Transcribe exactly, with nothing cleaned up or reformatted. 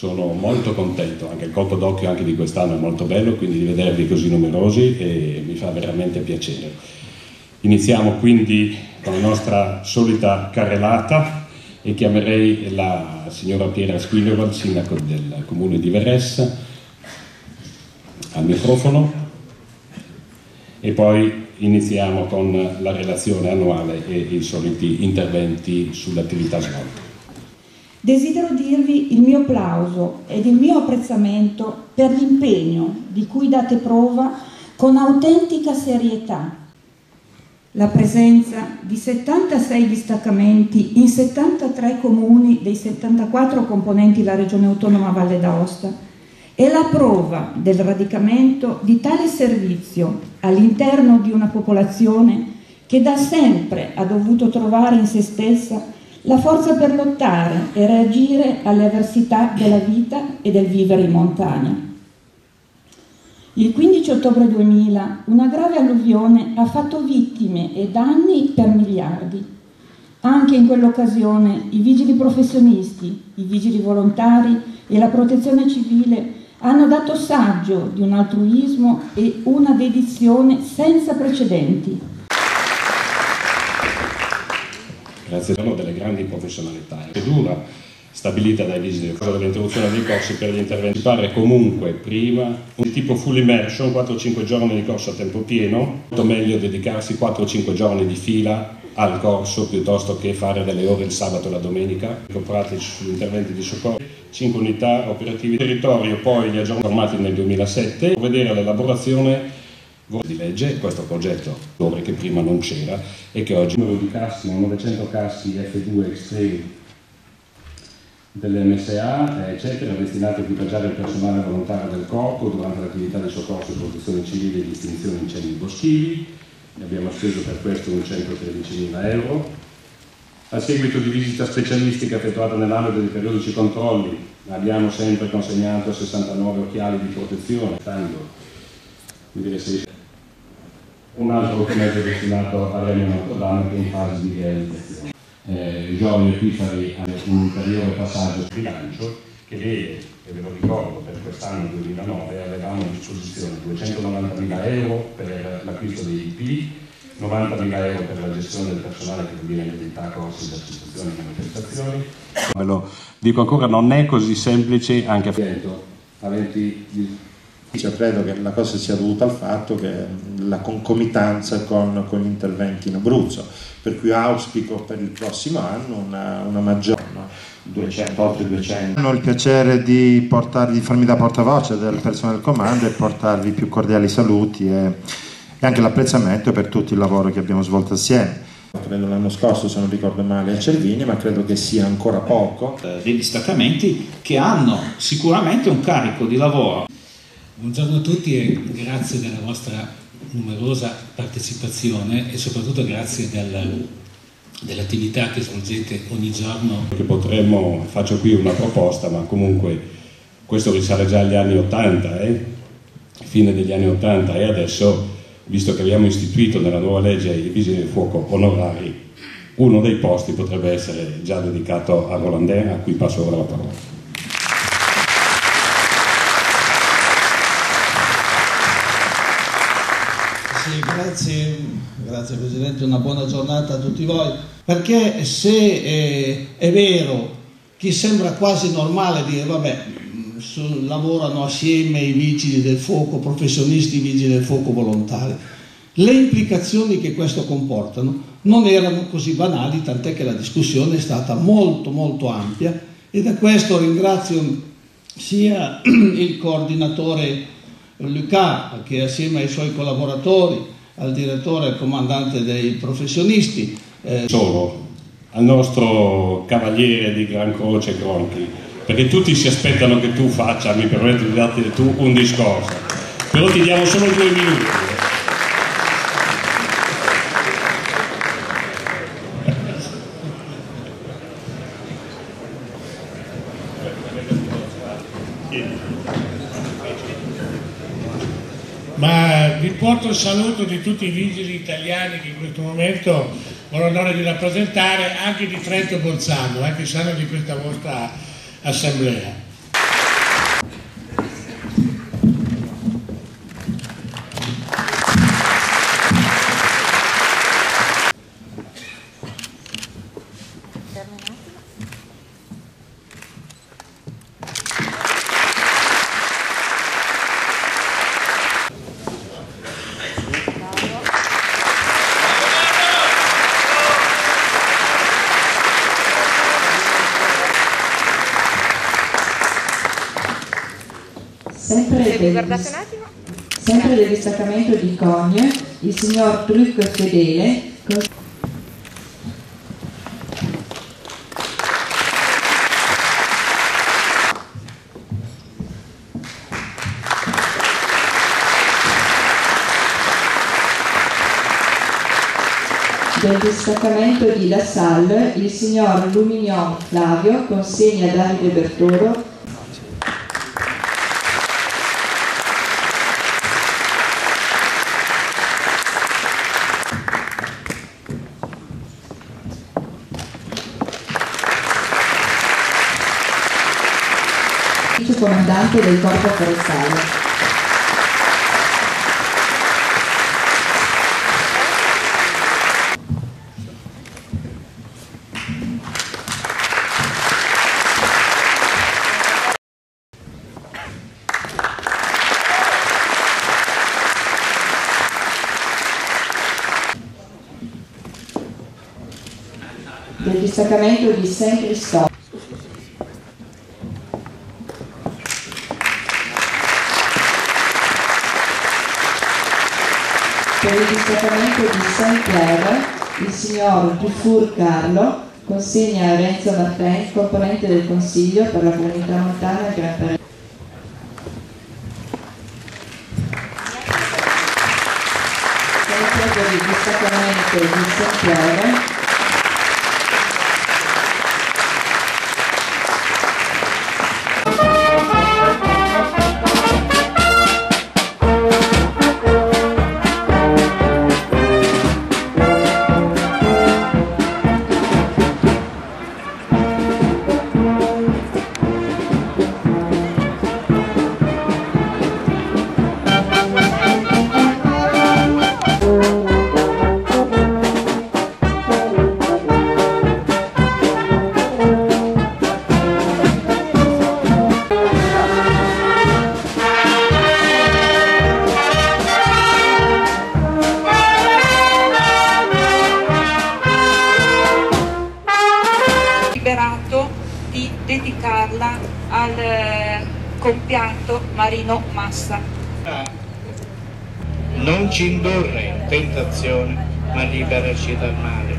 Sono molto contento, anche il colpo d'occhio anche di quest'anno è molto bello, quindi di vedervi così numerosi e mi fa veramente piacere. Iniziamo quindi con la nostra solita carrellata e chiamerei la signora Piera Squilero, sindaco del comune di Veresse, al microfono e poi iniziamo con la relazione annuale e i soliti interventi sull'attività svolta. Desidero dirvi il mio plauso ed il mio apprezzamento per l'impegno di cui date prova con autentica serietà. La presenza di settantasei distaccamenti in settantatré comuni dei settantaquattro componenti la Regione Autonoma Valle d'Aosta è la prova del radicamento di tale servizio all'interno di una popolazione che da sempre ha dovuto trovare in se stessa la forza per lottare e reagire alle avversità della vita e del vivere in montagna. Il quindici ottobre duemila una grave alluvione ha fatto vittime e danni per miliardi. Anche in quell'occasione i vigili professionisti, i vigili volontari e la protezione civile hanno dato saggio di un altruismo e una dedizione senza precedenti. Grazie a delle grandi professionalità. La procedura stabilita dai vigili dell'interruzione dei corsi per gli interventi pare comunque prima un tipo full immersion, quattro cinque giorni di corso a tempo pieno, molto meglio dedicarsi quattro cinque giorni di fila al corso piuttosto che fare delle ore il sabato e la domenica, pratici sugli interventi di soccorso, cinque unità operative. Il territorio poi li ha aggiornati nel duemilasette, vedere l'elaborazione di legge, questo progetto che prima non c'era e che oggi numero di cassi, novecento cassi F due Extreme dell'M S A, eccetera, destinati a equipaggiare il personale volontario del corpo durante l'attività di soccorso e protezione civile e di estinzione incendi boschivi. Ne abbiamo speso per questo centotredicimila euro. A seguito di visita specialistica effettuata nell'ambito di periodici controlli, abbiamo sempre consegnato sessantanove occhiali di protezione, stando, mi dire, se un altro mezzo destinato a Regno Notre Dame che è in fase di realizzazione. Eh, Giorgio Epifani ha un ulteriore passaggio di bilancio che vede, e ve lo ricordo, per quest'anno duemilanove avevamo a disposizione duecentonovantamila euro per l'acquisto dei I P, novantamila euro per la gestione del personale che viene in attività, corsi, esercitazioni e manifestazioni. Ve lo dico ancora, non è così semplice anche a venti. Io credo che la cosa sia dovuta al fatto che la concomitanza con, con gli interventi in Abruzzo, per cui auspico per il prossimo anno una, una maggiore, no? duecento, oltre duecento. Ho il piacere di, portarvi, di farmi da portavoce del personale del comando e portarvi più cordiali saluti e, e anche l'apprezzamento per tutto il lavoro che abbiamo svolto assieme. Credo l'anno scorso, se non ricordo male, a Cervini, ma credo che sia ancora poco. Dei distaccamenti che hanno sicuramente un carico di lavoro. Buongiorno a tutti e grazie della vostra numerosa partecipazione e soprattutto grazie del, dell'attività che svolgete ogni giorno. Che potremmo, faccio qui una proposta, ma comunque questo risale già agli anni ottanta, eh? fine degli anni ottanta, e adesso, visto che abbiamo istituito nella nuova legge i vigili del fuoco onorari, uno dei posti potrebbe essere già dedicato a Rolandin, a cui passo ora la parola. Sì, grazie, grazie Presidente, una buona giornata a tutti voi, perché se è, è vero che sembra quasi normale dire vabbè, lavorano assieme i vigili del fuoco, professionisti, vigili del fuoco volontari, le implicazioni che questo comportano non erano così banali, tant'è che la discussione è stata molto molto ampia e da questo ringrazio sia il coordinatore Lucas che assieme ai suoi collaboratori, al direttore e al comandante dei professionisti. Eh... Solo al nostro cavaliere di Gran Croce Gronchi, perché tutti si aspettano che tu faccia, mi permetto di darti tu un discorso, però ti diamo solo due minuti. Ma vi porto il saluto di tutti i vigili italiani che in questo momento ho l'onore di rappresentare, anche di Trento e Bolzano, eh, che sanno di questa vostra assemblea. Sempre Se mi del, guardate un attimo. sempre del distaccamento di Cogne, il signor Trucco Fedele, con... del distaccamento di La Salle, il signor Lumignon Flavio, consegna a Davide Bertoro. Vice comandante del Corpo Forestale. Del distaccamento di Saint Christophe. Per il distaccamento di Saint Clair, il signor Dufour Carlo consegna a Renzo Martin, componente del Consiglio per la Comunità Montana Gran Paradiso. Sempre per il distaccamento di Saint Clair, di dedicarla al eh, compianto Marino Massa. Non ci indurre in tentazione, ma liberaci dal male.